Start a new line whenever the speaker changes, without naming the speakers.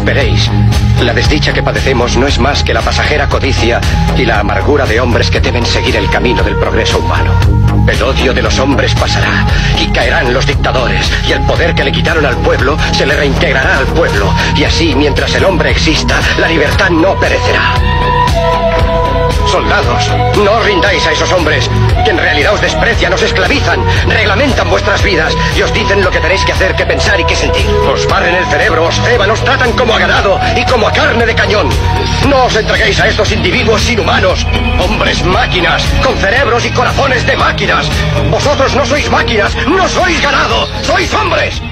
Veréis, la desdicha que padecemos no es más que la pasajera codicia y la amargura de hombres que deben seguir el camino del progreso humano. El odio de los hombres pasará y caerán los dictadores, y el poder que le quitaron al pueblo se le reintegrará al pueblo, y así, mientras el hombre exista, la libertad no perecerá. Soldados, no os rindáis a esos hombres, que en realidad os desprecian, os esclavizan, reglamentan vuestras vidas y os dicen lo que tenéis que hacer, que pensar y que sentir. Os barren el cerebro, os ceban, os tratan como a ganado y como a carne de cañón. No os entreguéis a estos individuos inhumanos, hombres máquinas, con cerebros y corazones de máquinas. Vosotros no sois máquinas, no sois ganado, sois hombres.